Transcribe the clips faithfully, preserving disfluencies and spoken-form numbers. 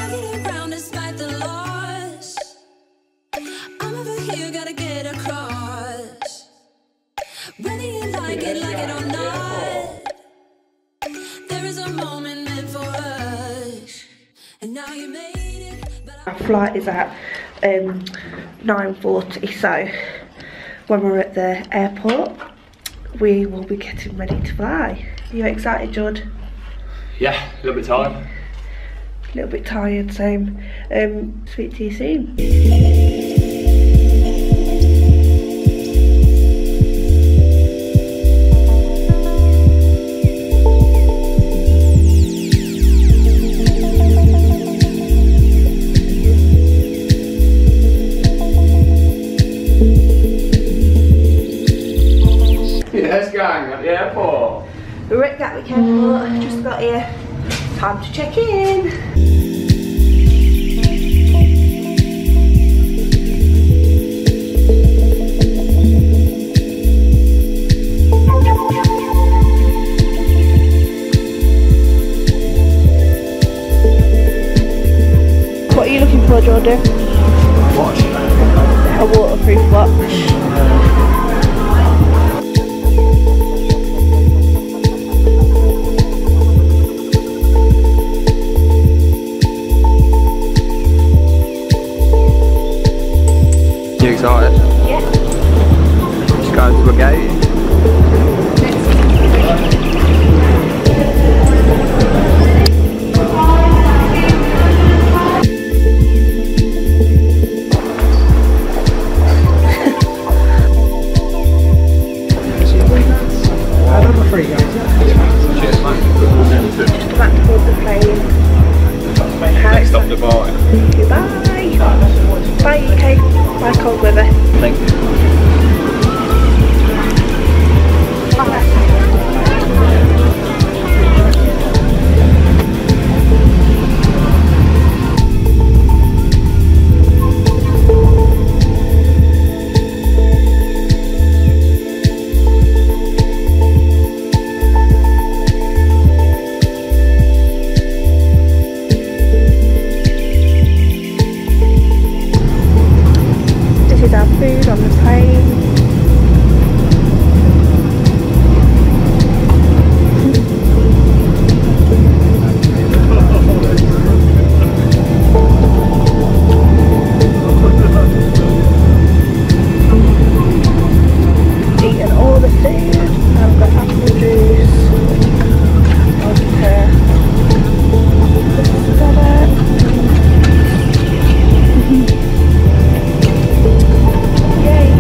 Rallying around despite the loss. I'm over here, gotta get across. Whether you like it, like it or not, there is a moment meant for us. And now you made it. But our flight is at um, nine forty, so when we're at the airport, we will be getting ready to fly. Are you excited, Jord? Yeah, a little bit tired. A little bit tired, same. Um, speak to you soon. Yes, gang, at the airport. We're at Gatwick Airport, just got here. Time to check in. What are you looking for, Jordan? Watch. A waterproof watch. You excited? Yeah. Just going to a gate. I don't know free guys. Cheers, mate. Just about to board the plane. Next stop, Dubai. Goodbye. Bye, U K. Bye, cold weather. Thank you. This is our food on the plane. Eating all the food. I've got apple juice, vodka, salad. Yay!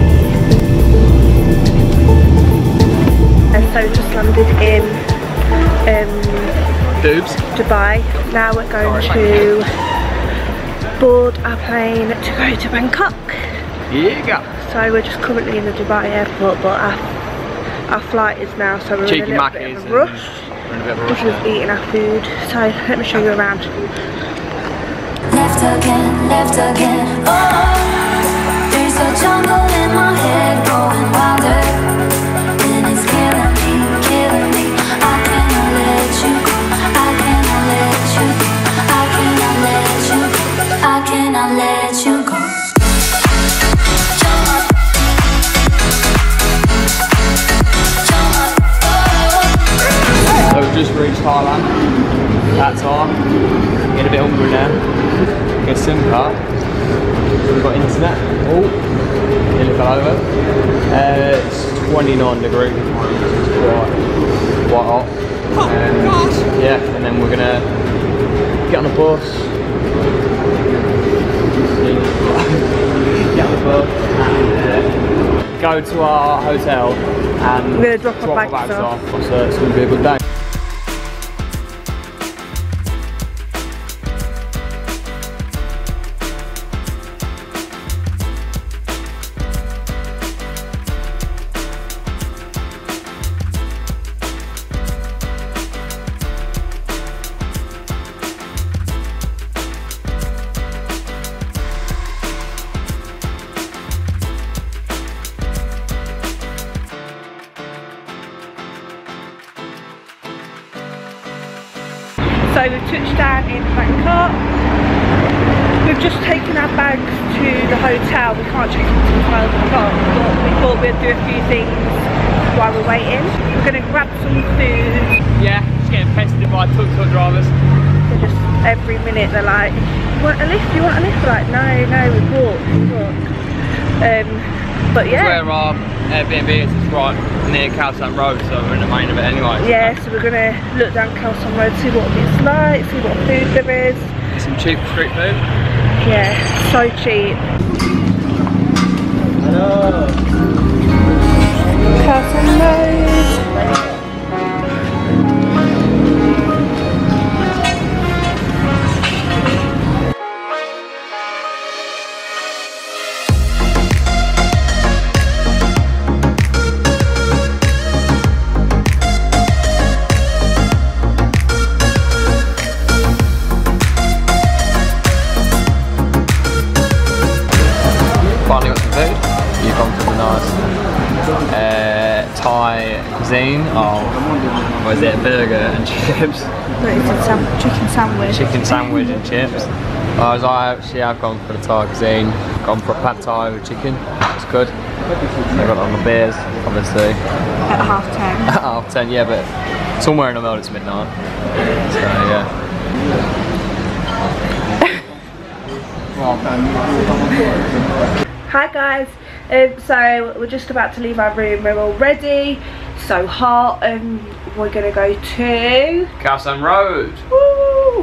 And so we just landed in um, Doobs. Dubai. Now we're going to board our plane to go to Bangkok. Yeah. So we're just currently in the Dubai airport, but our, our flight is now, so we're Cheeky in a little bit Mackies of a and rush. We're in a bit of a rush Because we've now. eaten our food. So let me show you around. left again, left again. Oh, there's a jungle in my head growing wilder, and it's killing me, killing me. I cannot let you go. I cannot let you go. I cannot let you go. I cannot let you go. So we've just reached Thailand. That time. Getting a bit hungry now. Get a SIM card. We've got internet. Oh, nearly fell over. Uh, it's twenty-nine degrees. It's quite, quite hot. Um, yeah, and then we're gonna get on the bus. Get on the bus and uh, go to our hotel and We're gonna drop our drop bags bags off. off. So it's gonna be a good day. So we've touched down in Bangkok. we've just taken our bags to the hotel. We can't check into the twelve o'clock, but we thought we'd do a few things while we're waiting. We're going to grab some food. Yeah, just getting pestered by tuk-tuk drivers. They're just every minute they're like, you want a lift? You want a lift? We're like, no, no, we walk, we walk. Um, but yeah. That's where our Airbnb is, it's right near Khao San Road, so we're in the main of it anyway. Yeah, so we're going to look down Khao San Road, see what it's like, see what food there is. Get some cheap street food. Yeah, so cheap. Hello. Khao San Road. Finally got some food. You've gone for the nice uh, Thai cuisine. Oh, what is it? Burger and chips. No, it's a sam chicken sandwich. Chicken sandwich and chips. Whereas I actually have gone for the Thai cuisine. Gone for a pad Thai with chicken. It's good. I got it on the beers, obviously. At half ten. At half ten, yeah, but somewhere in the middle it's midnight. So yeah. Hi guys, um, so we're just about to leave our room. We're all ready. So hot, and um, we're gonna go to Khao San Road. Woo!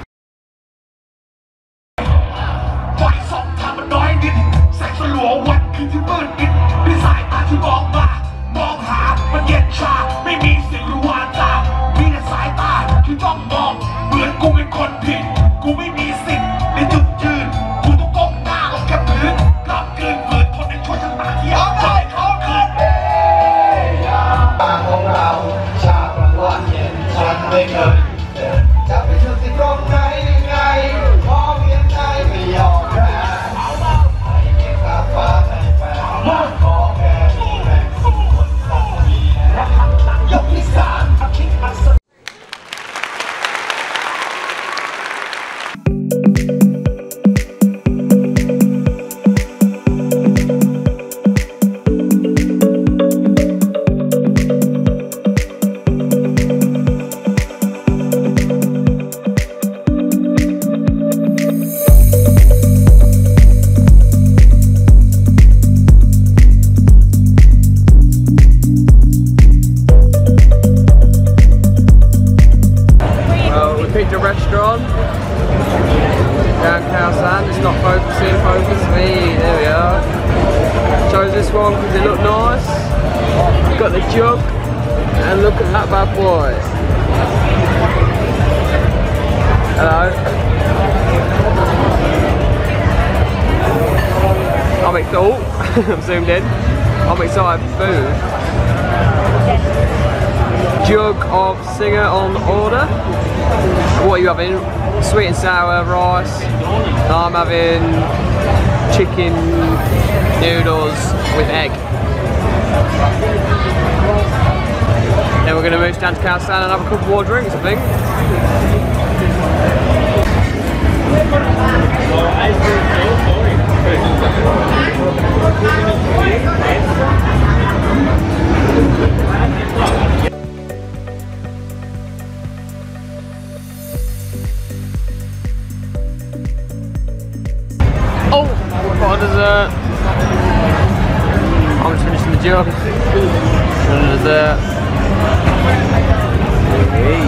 'cause they look nice. Got the jug, and look at that bad boy. Hello. I'm excited. I'm zoomed in. I'm excited for food. Jug of Singer on order. What are you having? Sweet and sour rice. I'm having chicken noodles with egg. Then we're going to move down to Khao San and have a couple more drinks, I think. Oh, what a dessert. I'm just finishing the jug. And a dessert. Hey.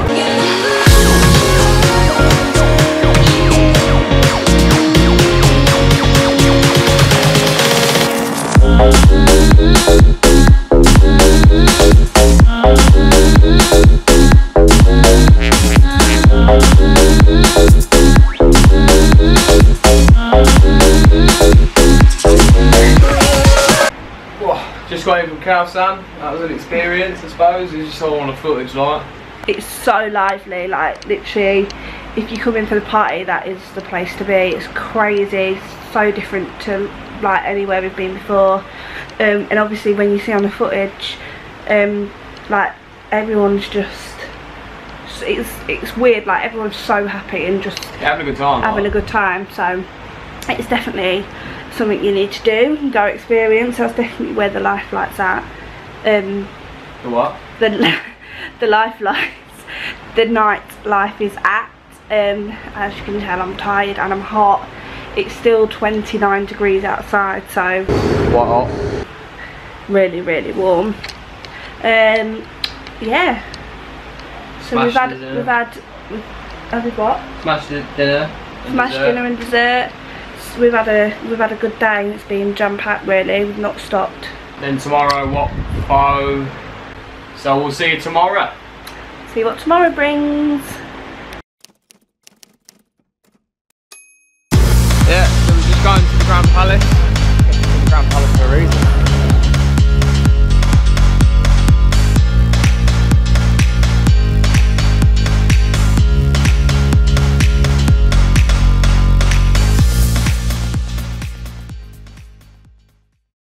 Just got in from Khao San. That was an experience, I suppose. You just saw on the footage, like. It's so lively, like literally, if you come in for the party, that is the place to be. It's crazy, so different to like anywhere we've been before. Um, and obviously, when you see on the footage, um, like everyone's just just, it's it's weird, like everyone's so happy and just yeah, having a good time. having right? a good time. So it's definitely something you need to do and go experience. That's definitely where the life light's at. Um, the what? The the life lights, the night life is at. Um, as you can tell, I'm tired and I'm hot. It's still twenty-nine degrees outside, so What hot? really really warm. Um, yeah. So Smashed we've had dinner. we've had we've, have we what? Smashed dinner. and Smashed dessert. dinner and dessert. So we've had a we've had a good day. It's been jam packed really. We've not stopped. Then tomorrow, what? Oh. So we'll see you tomorrow. See what tomorrow brings.